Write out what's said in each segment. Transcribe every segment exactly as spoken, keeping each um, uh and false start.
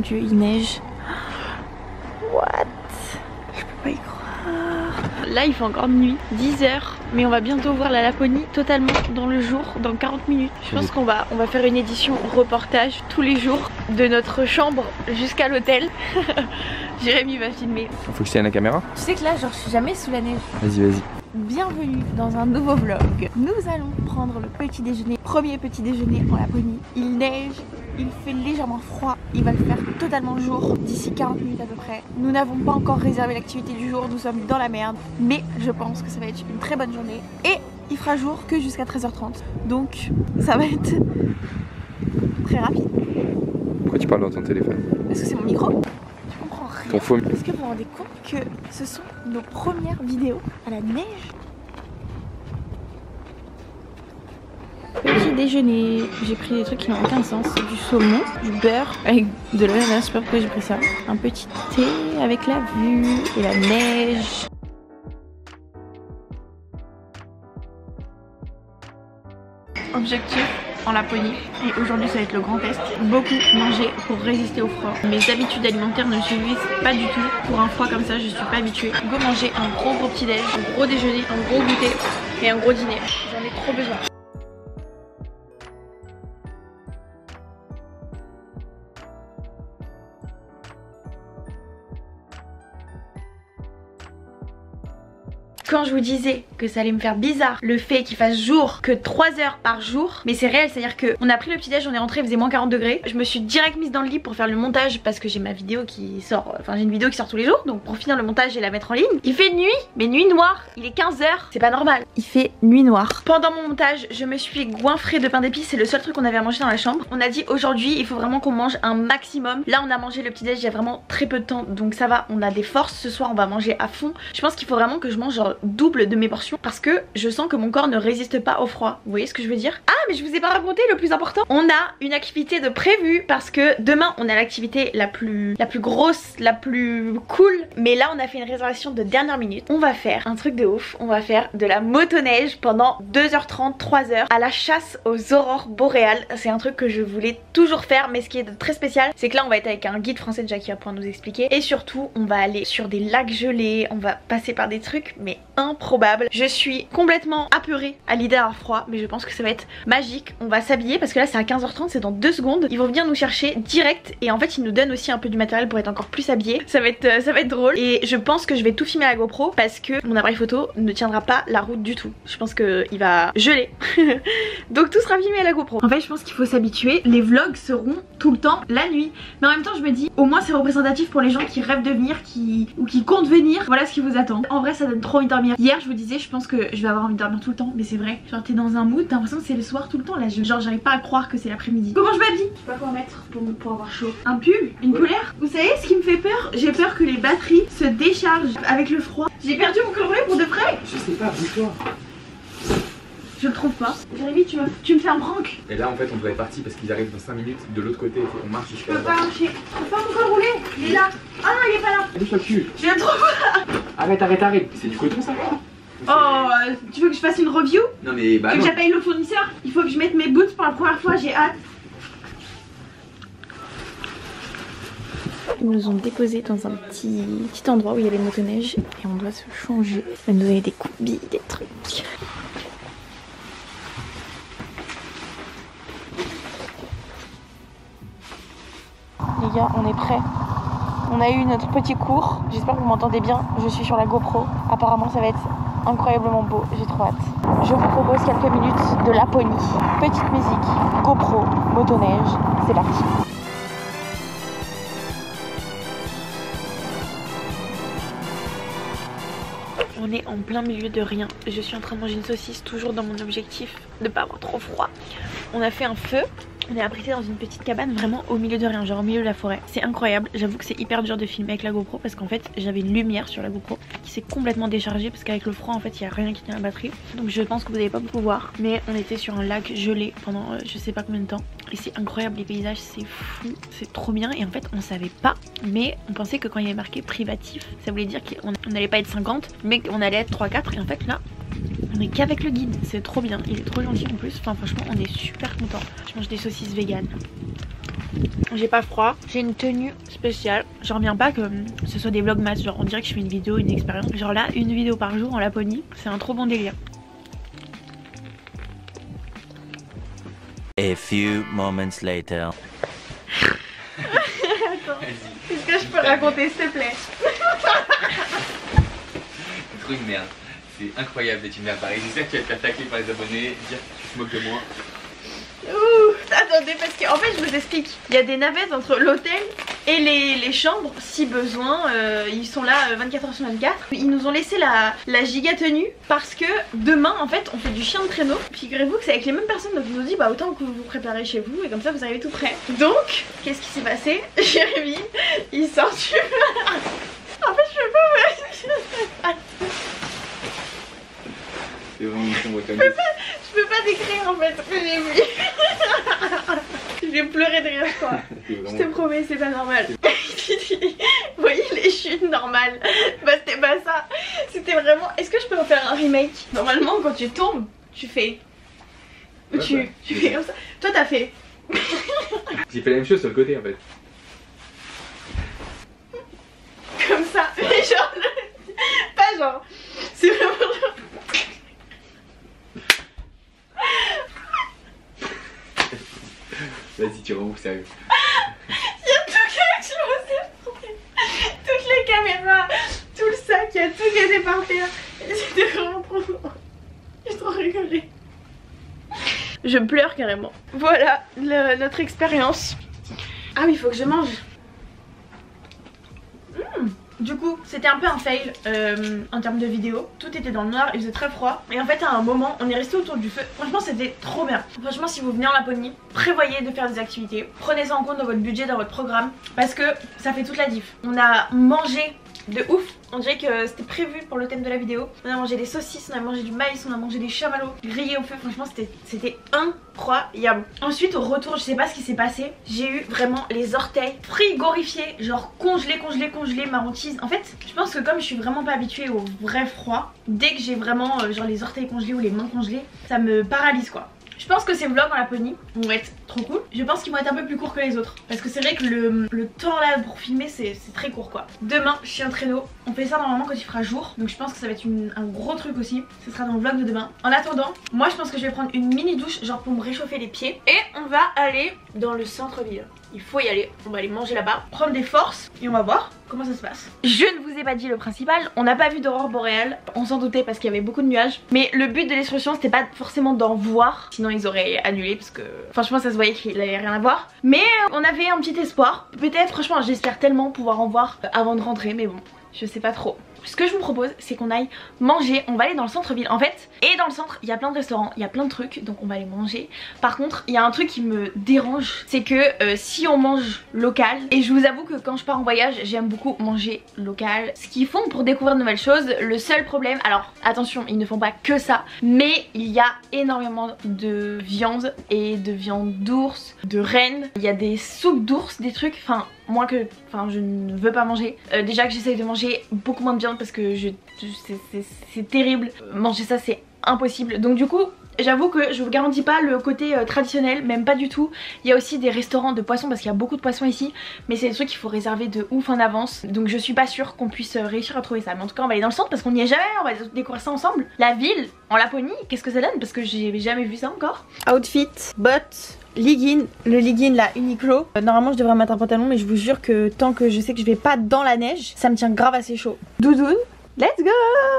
Dieu, il neige. What? Je peux pas y croire. Là il fait encore nuit, dix heures, mais on va bientôt voir la Laponie totalement dans le jour, dans quarante minutes. Je pense qu'on va, on va faire une édition reportage tous les jours de notre chambre jusqu'à l'hôtel. Jérémy va filmer. Faut que je tienne la caméra. Tu sais que là genre je suis jamais sous la neige. Vas-y, vas-y. Bienvenue dans un nouveau vlog. Nous allons prendre le petit déjeuner. Premier petit déjeuner en Laponie. Il neige, il fait légèrement froid. Il va le faire totalement jour d'ici quarante minutes à peu près. Nous n'avons pas encore réservé l'activité du jour. Nous sommes dans la merde. Mais je pense que ça va être une très bonne journée. Et il fera jour que jusqu'à treize heures trente. Donc ça va être très rapide. Pourquoi tu parles dans ton téléphone? Parce que c'est mon micro. Ton faux... Est-ce que vous vous rendez compte que ce sont nos premières vidéos à la neige? Petit déjeuner, j'ai pris des trucs qui n'ont aucun sens. Du saumon, du beurre avec de l'ananas, je sais pas pourquoi j'ai pris ça. Un petit thé avec la vue et la neige. Objectif en Laponie, et aujourd'hui ça va être le grand test. Beaucoup manger pour résister au froid. Mes habitudes alimentaires ne suivent pas du tout. Pour un froid comme ça je suis pas habituée. Go manger un gros gros petit déj, un gros déjeuner, un gros goûter et un gros dîner. J'en ai trop besoin. Quand je vous disais que ça allait me faire bizarre le fait qu'il fasse jour que trois heures par jour, mais c'est réel, c'est à dire que on a pris le petit déj, on est rentré, il faisait moins quarante degrés. Je me suis direct mise dans le lit pour faire le montage parce que j'ai ma vidéo qui sort, enfin j'ai une vidéo qui sort tous les jours, donc pour finir le montage et la mettre en ligne. Il fait nuit, mais nuit noire, il est quinze heures, c'est pas normal. Il fait nuit noire. Pendant mon montage, je me suis goinfrée de pain d'épices, c'est le seul truc qu'on avait à manger dans la chambre. On a dit aujourd'hui il faut vraiment qu'on mange un maximum. Là on a mangé le petit déj il y a vraiment très peu de temps, donc ça va, on a des forces. Ce soir on va manger à fond. Je pense qu'il faut vraiment que je mange genre double de mes portions parce que je sens que mon corps ne résiste pas au froid. Vous voyez ce que je veux dire? Ah mais je vous ai pas raconté le plus important. On a une activité de prévue parce que demain on a l'activité la plus la plus grosse, la plus cool, mais là on a fait une réservation de dernière minute. On va faire un truc de ouf, on va faire de la motoneige pendant deux heures trente, trois heures à la chasse aux aurores boréales. C'est un truc que je voulais toujours faire, mais ce qui est de très spécial c'est que là on va être avec un guide français déjà qui va pouvoir nous expliquer, et surtout on va aller sur des lacs gelés, on va passer par des trucs mais improbables. Je suis complètement apeurée à l'idée d'avoir froid, mais je pense que ça va être magique. On va s'habiller parce que là c'est à quinze heures trente, c'est dans deux secondes. Ils vont venir nous chercher direct et en fait ils nous donnent aussi un peu du matériel pour être encore plus habillés. Ça va être, ça va être drôle et je pense que je vais tout filmer à la GoPro parce que mon appareil photo ne tiendra pas la route du tout. Je pense qu'il va geler. Donc tout sera filmé à la GoPro. En fait je pense qu'il faut s'habituer. Les vlogs seront tout le temps la nuit, mais en même temps je me dis au moins c'est représentatif pour les gens qui rêvent de venir, qui ou qui comptent venir. Voilà ce qui vous attend. En vrai ça donne trop envie de dormir. Hier je vous disais je pense que je vais avoir envie de dormir tout le temps, mais c'est vrai, genre t'es dans un mood, t'as l'impression que c'est le soir tout le temps là, je, genre j'arrive pas à croire que c'est l'après-midi. Comment je m'habille? Je sais pas quoi mettre pour, pour avoir chaud. Un pull? Une polaire? Vous savez ce qui me fait peur? J'ai peur que les batteries se déchargent avec le froid. J'ai perdu mon col roulé pour de vrai. Je sais pas, bouge-toi. Je le trouve pas. Jérémy, tu, tu me fais un prank. Et là en fait on doit être parti parce qu'ils arrivent dans cinq minutes de l'autre côté, on marche jusqu'à Je peux là-bas. pas marcher. Je peux pas mon col roulé. Il est là. Ah non il est pas là. Bouge le cul. Je le trouve pas. Arrête, arrête, arrête. C'est du coton ça? Oh, euh, tu veux que je fasse une review? Non mais bah Tu veux non. que j'appelle le fournisseur? Il faut que je mette mes boots pour la première fois, j'ai hâte. Ils nous ont déposé dans un petit, petit endroit où il y a les motoneiges et on doit se changer. Ils nous donner des combis, des trucs. Les gars, on est prêts. On a eu notre petit cours. J'espère que vous m'entendez bien. Je suis sur la GoPro. Apparemment, ça va être incroyablement beau. J'ai trop hâte. Je vous propose quelques minutes de Laponie. Petite musique, GoPro, motoneige. C'est parti. On est en plein milieu de rien. Je suis en train de manger une saucisse, toujours dans mon objectif de ne pas avoir trop froid. On a fait un feu. On est abrité dans une petite cabane vraiment au milieu de rien, genre au milieu de la forêt. C'est incroyable, j'avoue que c'est hyper dur de filmer avec la GoPro parce qu'en fait j'avais une lumière sur la GoPro qui s'est complètement déchargée parce qu'avec le froid en fait il n'y a rien qui tient la batterie. Donc je pense que vous n'allez pas pouvoir, mais on était sur un lac gelé pendant euh, je sais pas combien de temps. Et c'est incroyable, les paysages c'est fou, c'est trop bien. Et en fait on savait pas, mais on pensait que quand il y avait marqué privatif, ça voulait dire qu'on n'allait pas être cinquante, mais qu'on allait être trois quatre. Et en fait là on est qu'avec le guide, c'est trop bien, il est trop gentil en plus. Enfin franchement on est super content. Je mange des saucisses véganes. J'ai pas froid, j'ai une tenue spéciale. J'en reviens pas que ce soit des vlogmas, genre on dirait que je fais une vidéo, une expérience. Genre là, une vidéo par jour en Laponie, c'est un trop bon délire. A few moments later. Attends, est-ce que je peux raconter s'il te plaît? C'est trop une merde. C'est incroyable d'être une merde pareil. Je sais que tu vas te faire tacler par les abonnés, dire que tu te moques de moi. Ouh, attendez, parce qu'en fait je vous explique, il y a des navettes entre l'hôtel et les, les chambres si besoin, euh, ils sont là vingt-quatre heures sur vingt-quatre. Ils nous ont laissé la, la giga tenue parce que demain en fait on fait du chien de traîneau. Figurez-vous que c'est avec les mêmes personnes, donc ils nous ont dit bah autant que vous vous préparez chez vous et comme ça vous arrivez tout prêt. Donc qu'est-ce qui s'est passé? Jérémy il sort du... En fait je peux pas... C'est vraiment une chambre je, peux pas, je peux pas décrire en fait ce que j'ai vu. Je vais pleurer de rire quoi. Je te promets c'est pas normal. Vous voyez les chutes normales. Bah c'était pas ça. C'était vraiment... Est-ce que je peux en faire un remake? Normalement quand tu tombes, tu fais... Ouais, tu, bah, tu fais comme ça. Toi t'as fait... J'ai fait la même chose sur le côté en fait. Comme ça. Mais genre... Pas genre... C'est vraiment genre... Vas-y, tu remontes sérieux. Il y a tout qui a explosé. Toutes les caméras, tout le sac, il y a tout qui était par terre. C'était vraiment trop drôle. J'ai trop rigolé. Je pleure carrément. Voilà le, notre expérience. Ah oui, il faut que je mange. Mmh. Du coup, c'était un peu un fail euh, en termes de vidéo. Tout était dans le noir, il faisait très froid. Et en fait, à un moment, on est resté autour du feu. Franchement, c'était trop bien. Franchement, si vous venez en Laponie, prévoyez de faire des activités. Prenez ça en compte dans votre budget, dans votre programme. Parce que ça fait toute la diff. On a mangé de ouf. On dirait que c'était prévu pour le thème de la vidéo. On a mangé des saucisses, on a mangé du maïs, on a mangé des chamallows grillés au feu. Franchement, c'était incroyable. Ensuite, au retour, je sais pas ce qui s'est passé. J'ai eu vraiment les orteils frigorifiés, genre congelés, congelés, congelés, marron-cheese. En fait, je pense que comme je suis vraiment pas habituée au vrai froid, dès que j'ai vraiment euh, genre les orteils congelés ou les mains congelées, ça me paralyse quoi. Je pense que ces vlogs en Laponie vont être trop cool. Je pense qu'ils vont être un peu plus courts que les autres. Parce que c'est vrai que le, le temps là pour filmer c'est très court quoi. Demain, chien traîneau. On fait ça normalement quand il fera jour. Donc je pense que ça va être une, un gros truc aussi. Ce sera dans le vlog de demain. En attendant, moi je pense que je vais prendre une mini douche genre pour me réchauffer les pieds. Et on va aller dans le centre-ville. Il faut y aller, on va aller manger là-bas, prendre des forces et on va voir comment ça se passe. Je ne vous ai pas dit le principal, on n'a pas vu d'aurore boréale, on s'en doutait parce qu'il y avait beaucoup de nuages. Mais le but de l'excursion c'était pas forcément d'en voir, sinon ils auraient annulé parce que franchement ça se voyait qu'il avait rien à voir. Mais on avait un petit espoir, peut-être franchement j'espère tellement pouvoir en voir avant de rentrer mais bon, je sais pas trop. Ce que je vous propose c'est qu'on aille manger, on va aller dans le centre-ville en fait. Et dans le centre il y a plein de restaurants, il y a plein de trucs, donc on va aller manger. Par contre il y a un truc qui me dérange, c'est que euh, si on mange local, et je vous avoue que quand je pars en voyage j'aime beaucoup manger local. Ce qu'ils font pour découvrir de nouvelles choses, le seul problème, alors attention ils ne font pas que ça, mais il y a énormément de viande et de viande d'ours, de rennes. Il y a des soupes d'ours, des trucs, enfin moi que enfin je ne veux pas manger. Euh, déjà que j'essaye de manger beaucoup moins de viande parce que je, c'est terrible. Manger ça c'est impossible. Donc du coup j'avoue que je vous garantis pas le côté euh, traditionnel, même pas du tout. Il y a aussi des restaurants de poissons parce qu'il y a beaucoup de poissons ici, mais c'est des trucs qu'il faut réserver de ouf en avance. Donc je suis pas sûre qu'on puisse euh, réussir à trouver ça. Mais en tout cas on va aller dans le centre parce qu'on n'y est jamais, on va découvrir ça ensemble. La ville en Laponie, qu'est-ce que ça donne parce que j'ai jamais vu ça encore. Outfit, bottes, legging, le legging là Uniqlo. Euh, normalement je devrais mettre un pantalon mais je vous jure que tant que je sais que je vais pas dans la neige, ça me tient grave assez chaud. Doudoune, let's go!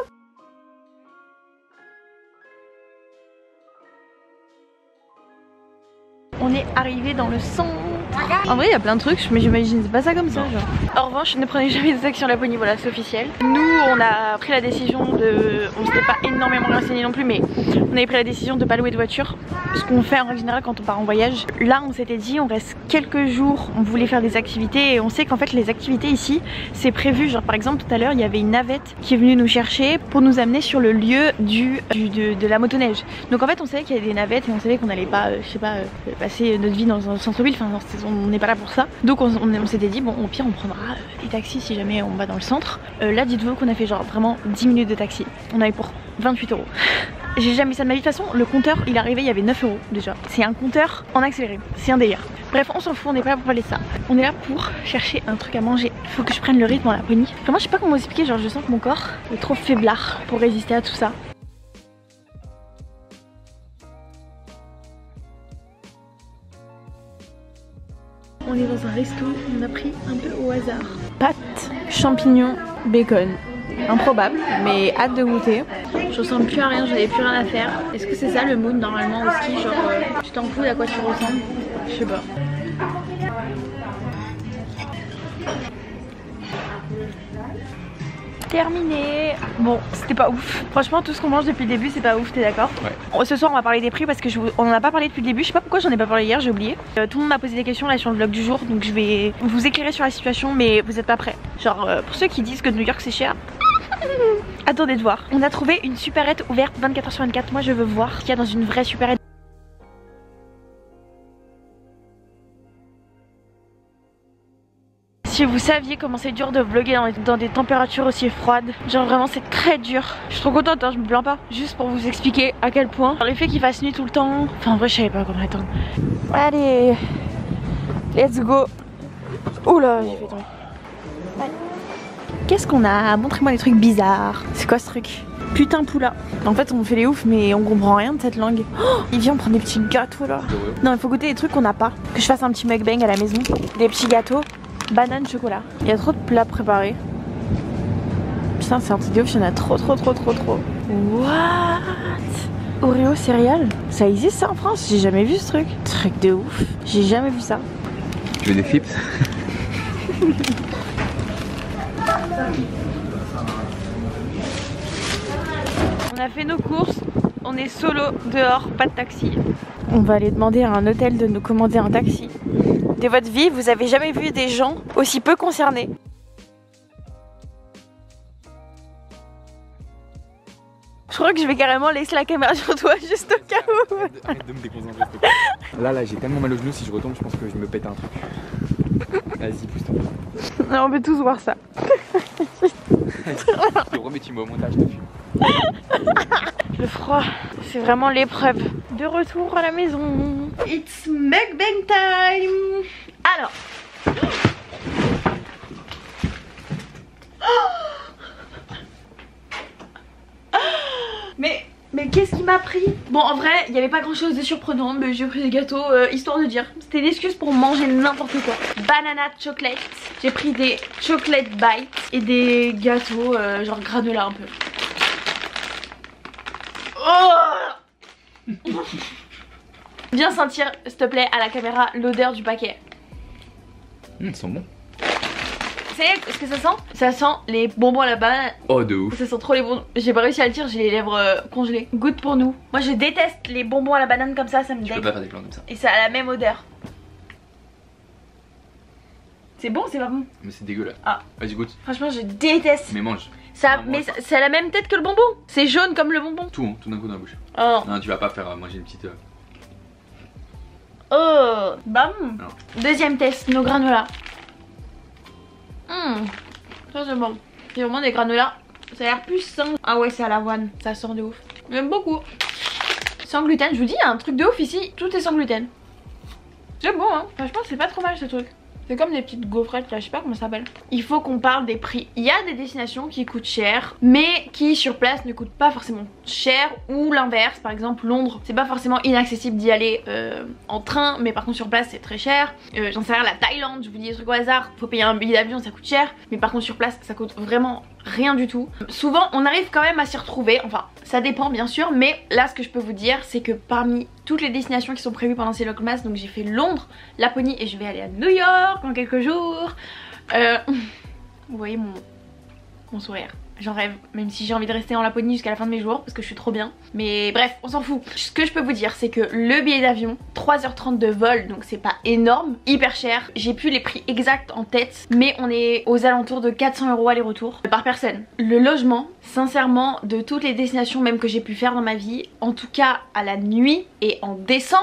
On est arrivé dans le centre. En vrai il y a plein de trucs mais j'imagine c'est pas ça comme ça genre. En revanche ne prenez jamais des actions Laponie, voilà c'est officiel. Nous on a pris la décision de... On s'était pas énormément renseigné non plus mais on avait pris la décision de pas louer de voiture. Ce qu'on fait en règle générale quand on part en voyage. Là on s'était dit on reste quelques jours, on voulait faire des activités et on sait qu'en fait les activités ici c'est prévu. Genre par exemple tout à l'heure il y avait une navette qui est venue nous chercher pour nous amener sur le lieu du, du de, de la motoneige. Donc en fait on savait qu'il y avait des navettes et on savait qu'on allait pas euh, je sais pas euh, passer notre vie dans un centre-ville, enfin on n'est pas là pour ça. Donc on, on, on s'était dit bon au pire on prendra euh, des taxis si jamais on va dans le centre. Euh, là dites-vous qu'on a fait genre vraiment dix minutes de taxi. On avait pour vingt-huit euros. J'ai jamais ça de ma vie. De toute façon le compteur il est arrivé, il y avait neuf euros déjà. C'est un compteur en accéléré, c'est un délire. Bref, on s'en fout, on n'est pas là pour parler de ça. On est là pour chercher un truc à manger. Il faut que je prenne le rythme en Laponie. Vraiment, je sais pas comment vous expliquer, genre je sens que mon corps est trop faiblard pour résister à tout ça. On est dans un resto, on a pris un peu au hasard. Pâtes, champignons, bacon. Improbable, mais hâte de goûter. Je ressemble plus à rien, j'avais plus rien à faire. Est-ce que c'est ça le mood normalement au ski? Genre, euh, tu t'en fous à quoi tu ressembles? Je sais pas. Terminé. Bon, c'était pas ouf. Franchement, tout ce qu'on mange depuis le début, c'est pas ouf, t'es d'accord? Ouais. Ce soir, on va parler des prix parce que je vous... on en a pas parlé depuis le début. Je sais pas pourquoi j'en ai pas parlé hier, j'ai oublié. Euh, tout le monde m'a posé des questions là sur le vlog du jour, donc je vais vous éclairer sur la situation, mais vous êtes pas prêts. Genre, euh, pour ceux qui disent que New York c'est cher. Attendez de voir. On a trouvé une supérette ouverte vingt-quatre heures sur vingt-quatre. Moi, je veux voir ce qu'il y a dans une vraie supérette. Si vous saviez comment c'est dur de vlogger dans, dans des températures aussi froides, genre vraiment c'est très dur. Je suis trop contente, hein, je me plains pas. Juste pour vous expliquer à quel point. Le fait qu'il fasse nuit tout le temps, enfin en vrai je savais pas comment attendre. Allez, let's go. Oula, j'ai fait tomber. Qu'est-ce qu'on a? Montrez-moi des trucs bizarres. C'est quoi ce truc? Putain poula. En fait on fait les oufs mais on comprend rien de cette langue. Oh, il vient prendre des petits gâteaux là. Non, il faut goûter des trucs qu'on n'a pas. Que je fasse un petit mukbang à la maison. Des petits gâteaux. Banane chocolat. Il y a trop de plats préparés. Putain, c'est un truc de ouf, il y en a trop trop trop trop trop. What? Oreo céréales? Ça existe ça en France? J'ai jamais vu ce truc. Truc de ouf. J'ai jamais vu ça. Tu veux des chips? On a fait nos courses. On est solo dehors, pas de taxi. On va aller demander à un hôtel de nous commander un taxi. De votre vie, vous avez jamais vu des gens aussi peu concernés? Je crois que je vais carrément laisser la caméra sur toi juste au cas où. Arrête de, arrête de me déconcentrer s'il te plaît. Là là j'ai tellement mal au genou, si je retombe je pense que je me pète un truc. Vas-y pousse-toi. Non, on peut tous voir ça. Je te remets, tu me mets au montage, je te fume. Le froid, c'est vraiment l'épreuve. De retour à la maison. It's mukbang time. Alors. Mais, mais qu'est-ce qui m'a pris? Bon, en vrai, il n'y avait pas grand chose de surprenant, mais j'ai pris des gâteaux euh, histoire de dire. C'était une excuse pour manger n'importe quoi. Banana chocolate. J'ai pris des chocolate bites et des gâteaux euh, genre granola un peu. Oh. Viens sentir, s'il te plaît, à la caméra l'odeur du paquet. Mmh, ils sont bons. Vous savez ce que ça sent? Ça sent les bonbons à la banane. Oh de ouf. Ça sent trop les bonbons. J'ai pas réussi à le dire, j'ai les lèvres euh, congelées. Goûte pour nous. Moi je déteste les bonbons à la banane comme ça, ça me dégoûte. Je peux pas faire des plans comme ça. Et ça a la même odeur. C'est bon, c'est pas bon? Mais c'est dégueulasse. Ah. Vas-y goûte. Franchement je déteste. Mais mange. Ça, non, mais ça a la même tête que le bonbon. C'est jaune comme le bonbon. Tout, hein, tout d'un coup dans la bouche. Oh. Non, tu vas pas faire euh, manger une petite. Euh... Oh. Bam. Non. Deuxième test, nos granolas. Hum. Ça c'est bon. C'est vraiment des granolas. Ça a l'air plus sain. Ah ouais, c'est à l'avoine. Ça sent de ouf. J'aime beaucoup. Sans gluten. Je vous dis, il y a un truc de ouf ici. Tout est sans gluten. C'est bon, hein. Franchement, c'est pas trop mal ce truc. C'est comme des petites gaufrettes là, je sais pas comment ça s'appelle. Il faut qu'on parle des prix. Il y a des destinations qui coûtent cher, mais qui sur place ne coûtent pas forcément cher. Ou l'inverse, par exemple Londres, c'est pas forcément inaccessible d'y aller euh, en train, mais par contre sur place c'est très cher. euh, J'en sais rien, la Thaïlande, je vous dis des trucs au hasard, faut payer un billet d'avion, ça coûte cher. Mais par contre sur place ça coûte vraiment rien du tout. Souvent on arrive quand même à s'y retrouver, enfin ça dépend bien sûr, mais là ce que je peux vous dire c'est que parmi toutes les destinations qui sont prévues pendant ces Vlogmas, donc j'ai fait Londres, Laponie et je vais aller à New York dans quelques jours. euh, Vous voyez mon, mon sourire, j'en rêve, même si j'ai envie de rester en Laponie jusqu'à la fin de mes jours parce que je suis trop bien. Mais bref, on s'en fout. Ce que je peux vous dire c'est que le billet d'avion, trois heures trente de vol, donc c'est pas énorme, hyper cher. J'ai plus les prix exacts en tête, mais on est aux alentours de quatre cents euros aller-retour par personne. Le logement, sincèrement, de toutes les destinations même que j'ai pu faire dans ma vie, en tout cas à la nuit et en décembre,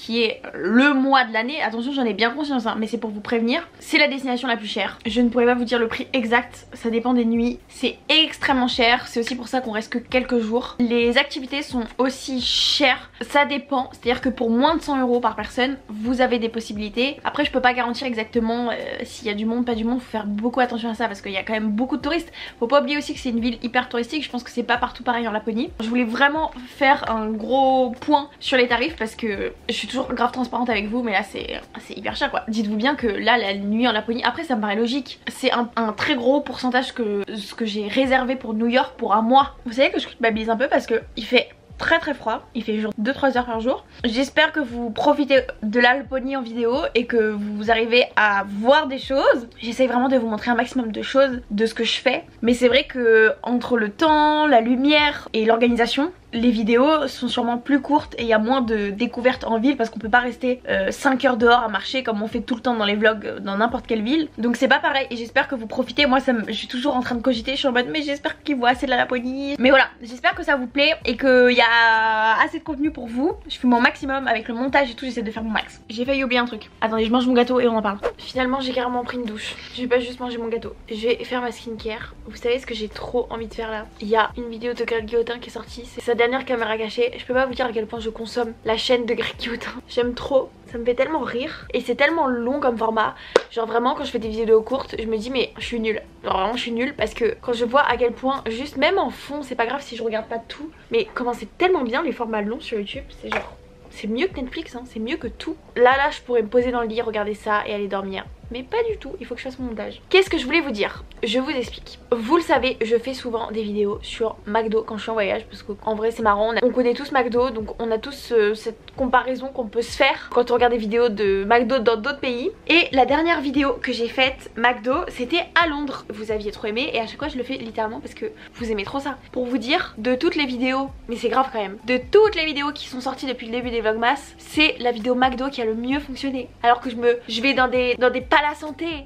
qui est le mois de l'année, attention j'en ai bien conscience hein, mais c'est pour vous prévenir, c'est la destination la plus chère. Je ne pourrais pas vous dire le prix exact, ça dépend des nuits, c'est extrêmement cher, c'est aussi pour ça qu'on reste que quelques jours. Les activités sont aussi chères, ça dépend, c'est à dire que pour moins de cent euros par personne vous avez des possibilités. Après je peux pas garantir exactement euh, s'il y a du monde, pas du monde, faut faire beaucoup attention à ça parce qu'il y a quand même beaucoup de touristes. Faut pas oublier aussi que c'est une ville hyper touristique, je pense que c'est pas partout pareil en Laponie. Je voulais vraiment faire un gros point sur les tarifs parce que je suis toujours grave transparente avec vous, mais là c'est hyper cher quoi. Dites-vous bien que là la nuit en Laponie, après ça me paraît logique, c'est un, un très gros pourcentage que ce que j'ai réservé pour New York pour un mois. Vous savez que je culpabilise un peu parce que il fait très très froid, il fait genre deux trois heures par jour. J'espère que vous profitez de la Laponie en vidéo et que vous arrivez à voir des choses. J'essaye vraiment de vous montrer un maximum de choses de ce que je fais, mais c'est vrai que entre le temps, la lumière et l'organisation, les vidéos sont sûrement plus courtes et il y a moins de découvertes en ville parce qu'on peut pas rester euh, cinq heures dehors à marcher comme on fait tout le temps dans les vlogs dans n'importe quelle ville. Donc c'est pas pareil et j'espère que vous profitez. Moi ça me... je suis toujours en train de cogiter, je suis en mode mais j'espère qu'ils voient assez de la Laponie. Mais voilà, j'espère que ça vous plaît et qu'il y a assez de contenu pour vous. Je fais mon maximum avec le montage et tout, j'essaie de faire mon max. J'ai failli oublier un truc. Attendez, je mange mon gâteau et on en parle. Finalement j'ai carrément pris une douche. Je vais pas juste manger mon gâteau. Je vais faire ma skincare. Vous savez ce que j'ai trop envie de faire là? Il y a une vidéo de Greg Guillotin qui est sortie. C'est sa dernière caméra cachée. Je peux pas vous dire à quel point je consomme la chaîne de Greg Guillotin. J'aime trop, ça me fait tellement rire et c'est tellement long comme format. Genre vraiment quand je fais des vidéos courtes je me dis mais je suis nulle. Genre vraiment je suis nulle parce que quand je vois à quel point juste même en fond, c'est pas grave si je regarde pas tout, mais comment c'est tellement bien les formats longs sur YouTube, c'est genre c'est mieux que Netflix hein, c'est mieux que tout. Là là je pourrais me poser dans le lit, regarder ça et aller dormir. Mais pas du tout, il faut que je fasse mon montage. Qu'est-ce que je voulais vous dire? Je vous explique. Vous le savez, je fais souvent des vidéos sur McDo quand je suis en voyage parce qu'en vrai c'est marrant, on, a... on connaît tous McDo, donc on a tous euh, cette comparaison qu'on peut se faire quand on regarde des vidéos de McDo dans d'autres pays. Et la dernière vidéo que j'ai faite McDo, c'était à Londres. Vous aviez trop aimé et à chaque fois je le fais littéralement parce que vous aimez trop ça. Pour vous dire, de toutes les vidéos, mais c'est grave quand même, de toutes les vidéos qui sont sorties depuis le début des Vlogmas, c'est la vidéo McDo qui a le mieux fonctionné. Alors que je me, je vais dans des, dans des la santé,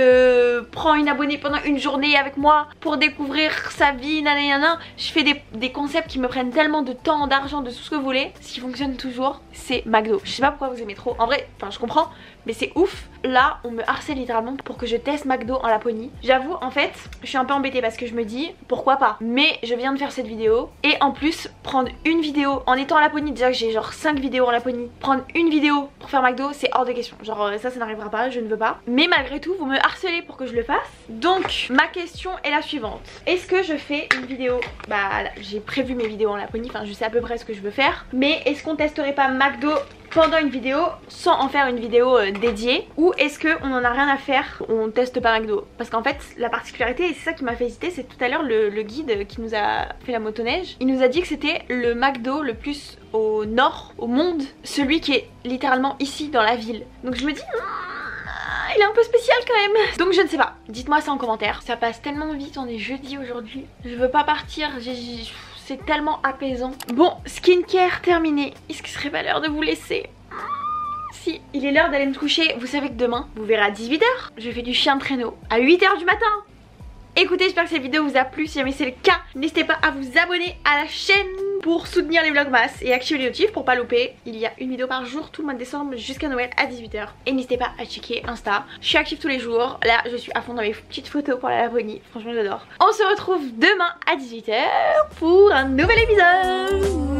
je prends une abonnée pendant une journée avec moi pour découvrir sa vie, nanana. Je fais des, des concepts qui me prennent tellement de temps, d'argent, de tout ce que vous voulez. Ce qui fonctionne toujours, c'est McDo. Je sais pas pourquoi vous aimez trop, en vrai, enfin je comprends, mais c'est ouf. Là on me harcèle littéralement pour que je teste McDo en Laponie. J'avoue en fait je suis un peu embêtée parce que je me dis pourquoi pas, mais je viens de faire cette vidéo et en plus prendre une vidéo en étant en Laponie, déjà que j'ai genre cinq vidéos en Laponie, prendre une vidéo pour faire McDo c'est hors de question. Genre ça ça n'arrivera pas, je ne veux pas. Mais malgré tout vous me harcelez pour que je le fasse. Donc ma question est la suivante. Est-ce que je fais une vidéo, bah j'ai prévu mes vidéos en Laponie, enfin je sais à peu près ce que je veux faire, mais est-ce qu'on testerait pas McDo pendant une vidéo sans en faire une vidéo euh, dédiée, ou est-ce qu'on en a rien à faire, on teste pas McDo? Parce qu'en fait la particularité, et c'est ça qui m'a fait hésiter, c'est tout à l'heure le, le guide qui nous a fait la motoneige, il nous a dit que c'était le McDo le plus au nord au monde, celui qui est littéralement ici dans la ville. Donc je me dis il est un peu spécial quand même. Donc je ne sais pas, dites-moi ça en commentaire. Ça passe tellement vite, on est jeudi aujourd'hui, je veux pas partir, j'ai... c'est tellement apaisant. Bon, skincare terminé. Est-ce qu'il serait pas l'heure de vous laisser? Si, il est l'heure d'aller me coucher. Vous savez que demain, vous verrez à dix-huit heures, je fais du chien de traîneau à huit heures du matin. Écoutez, j'espère que cette vidéo vous a plu. Si jamais c'est le cas, n'hésitez pas à vous abonner à la chaîne pour soutenir les Vlogmas et activer les notifs pour pas louper. Il y a une vidéo par jour tout le mois de décembre jusqu'à Noël à dix-huit heures. Et n'hésitez pas à checker Insta. Je suis active tous les jours. Là, je suis à fond dans mes petites photos pour la Laponie. Franchement, j'adore. On se retrouve demain à dix-huit heures pour un nouvel épisode.